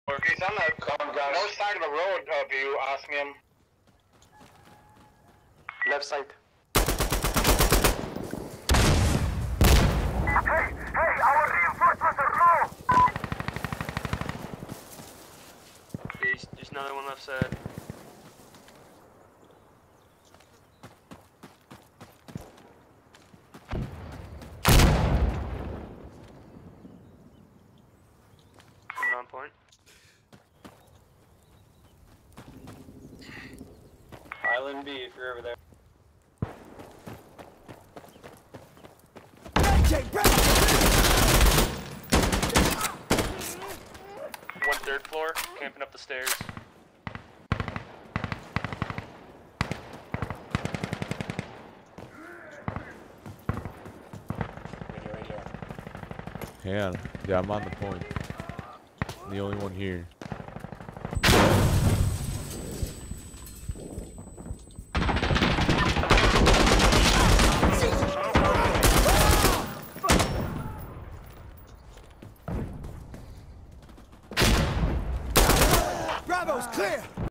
He's on the north side of the road view, Osmium. Left side. Hey, our reinforcements are low! There's another one left side. Coming on point. Island B, if you're over there. One third floor, camping up the stairs. Yeah, I'm on the point. I'm the only one here. Bravo's clear!